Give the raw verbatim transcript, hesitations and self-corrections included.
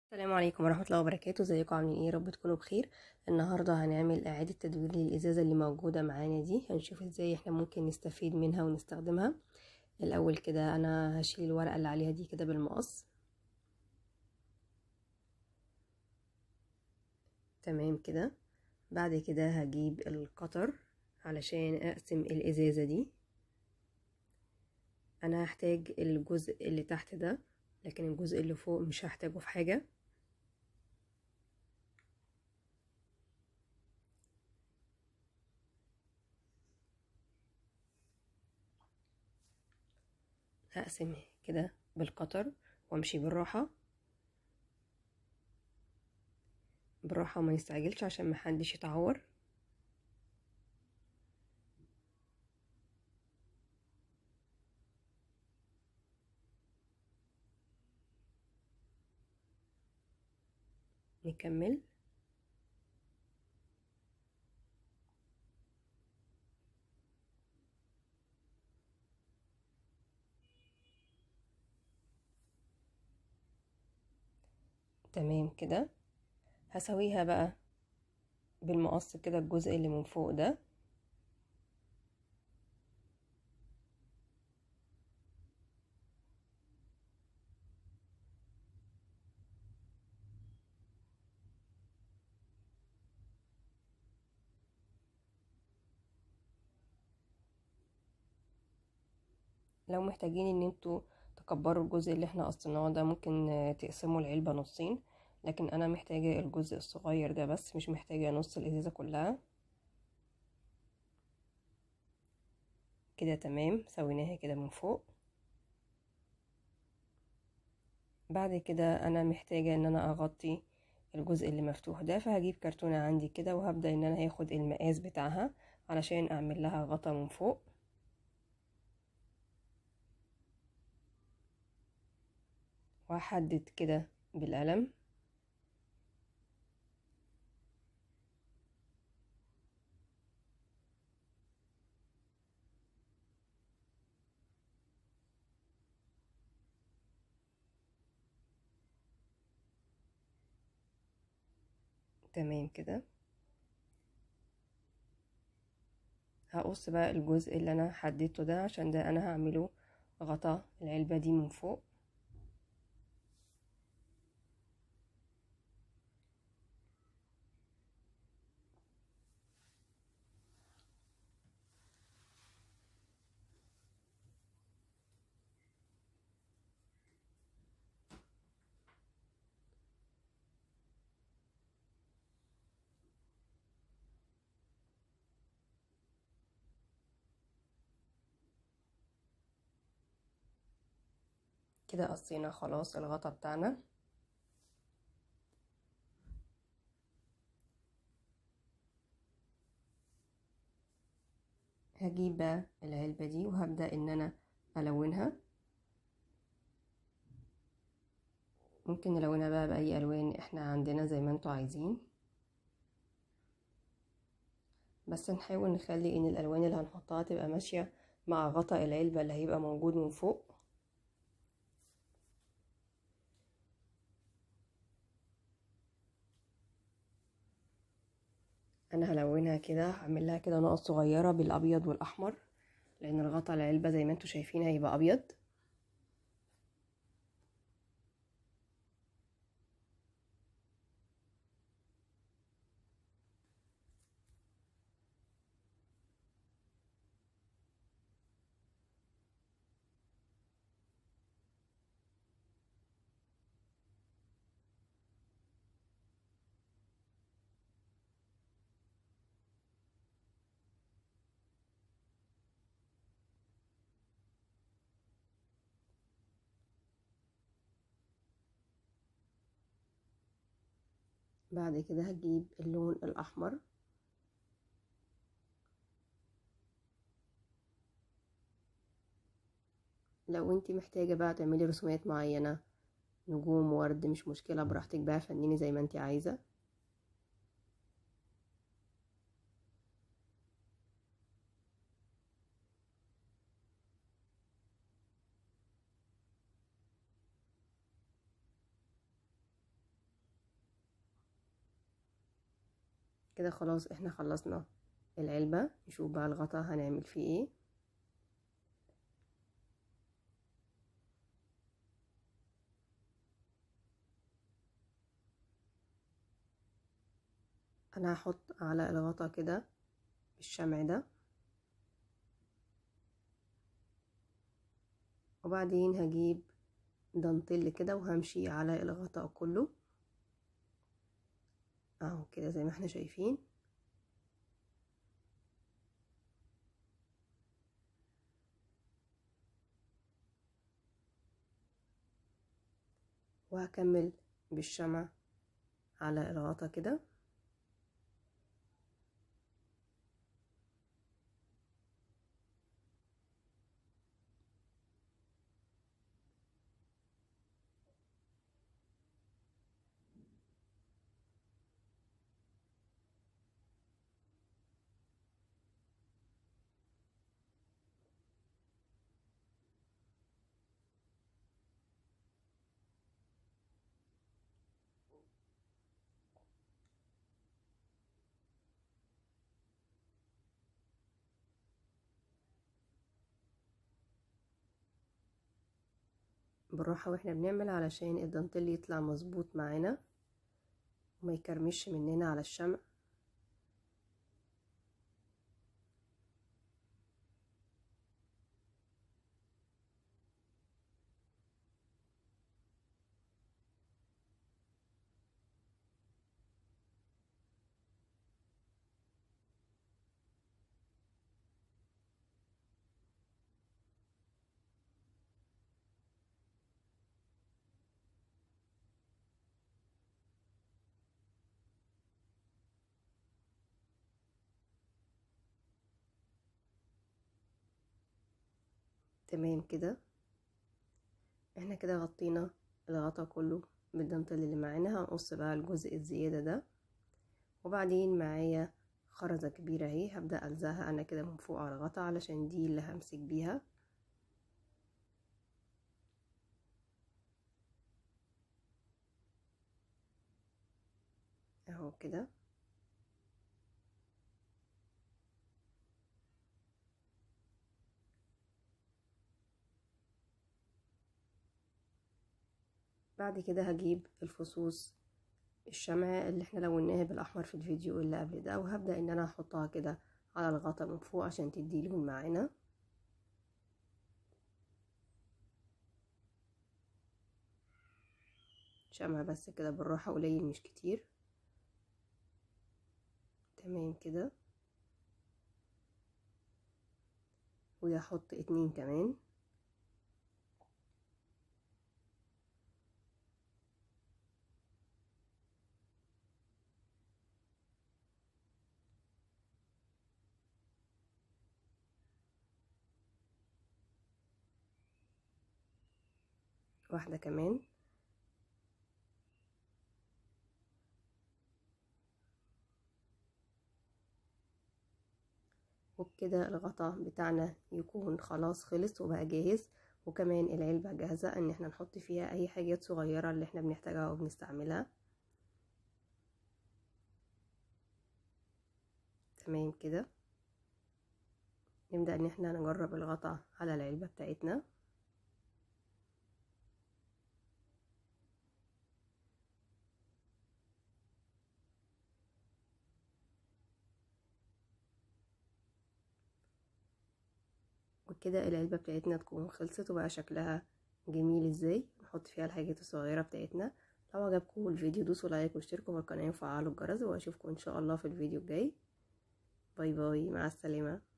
السلام عليكم ورحمة الله وبركاته. ازيكم عاملين ايه؟ يا رب تكونوا بخير. النهاردة هنعمل اعادة تدوير للازازة اللي موجودة معانا دي، هنشوف ازاي احنا ممكن نستفيد منها ونستخدمها. الاول كده انا هشيل الورقة اللي عليها دي كده بالمقص. تمام كده. بعد كده هجيب القطر علشان اقسم الازازة دي. انا هحتاج الجزء اللي تحت ده، لكن الجزء اللي فوق مش هحتاجه في حاجة. هقسم كده بالقطر وامشي بالراحة بالراحة وما نستعجلش عشان محدش يتعور. نكمل. تمام كده. هسويها بقى بالمقص كده الجزء اللي من فوق ده. لو محتاجين ان انتوا تكبروا الجزء اللي احنا قصيناه ده، ممكن تقسموا العلبة نصين، لكن انا محتاجة الجزء الصغير ده بس، مش محتاجة نص الازازة كلها. كده تمام، سويناها كده من فوق. بعد كده انا محتاجة ان انا اغطي الجزء اللي مفتوح ده، فهجيب كرتونة عندي كده وهبدأ ان انا هاخد المقاس بتاعها علشان اعمل لها غطا من فوق. وهحدد كده بالقلم. تمام كده. هقص بقى الجزء اللي انا حددته ده، عشان ده انا هعمله غطا العلبة دي من فوق. كده قصينا خلاص الغطا بتاعنا. هجيب بقى العلبة دي وهبدأ ان انا الونها. ممكن نلونها بقى باي الوان احنا عندنا زي ما انتوا عايزين، بس نحاول نخلي ان الالوان اللي هنحطها تبقى ماشية مع غطا العلبة اللي هيبقى موجود من فوق. انا هلونها كده، هعمل لها كده نقط صغيرة بالابيض والاحمر، لان الغطا العلبة زي ما انتوا شايفين هيبقى ابيض. بعد كده هجيب اللون الاحمر. لو انت محتاجة بقى تعملي رسومات معينة، نجوم، ورد، مش مشكلة، براحتك بقى، فنيني زي ما انت عايزة. كده خلاص احنا خلصنا العلبة. نشوف بقى الغطا هنعمل فيه ايه. انا هحط على الغطا كده بالشمع ده، وبعدين هجيب دانتيل كده وهمشي على الغطاء كله اهو كده زي ما احنا شايفين. وهكمل بالشمع على الغطا كده. بالراحة واحنا بنعمل علشان الدانتيل يطلع مظبوط معانا وما يكرمش مننا على الشمع. تمام كده احنا كده غطينا الغطا كله بالدانتيل اللي معانا. هنقص بقى الجزء الزيادة ده، وبعدين معايا خرزة كبيرة اهي هبدأ ألزقها انا كده من فوق على الغطا علشان دي اللي همسك بيها اهو كده. بعد كده هجيب الفصوص الشمع اللي احنا لوناها بالاحمر في الفيديو اللي قبل ده، وهبدأ ان انا احطها كده على الغطا من فوق عشان تدي لون معانا. شمع بس كده بالراحة قليل مش كتير. تمام كده، وهحط اتنين كمان. واحدة كمان. وبكده الغطا بتاعنا يكون خلاص خلص وبقى جاهز، وكمان العلبة جاهزة ان احنا نحط فيها اي حاجات صغيرة اللي احنا بنحتاجها وبنستعملها. تمام كده، نبدأ ان احنا نجرب الغطا على العلبة بتاعتنا. وكده العلبة بتاعتنا تكون خلصت وبقى شكلها جميل ازاي. نحط فيها الحاجات الصغيرة بتاعتنا. لو عجبكم الفيديو دوسوا لايك واشتركوا في القناة وفعلوا الجرس، واشوفكم ان شاء الله في الفيديو الجاي. باي باي، مع السلامة.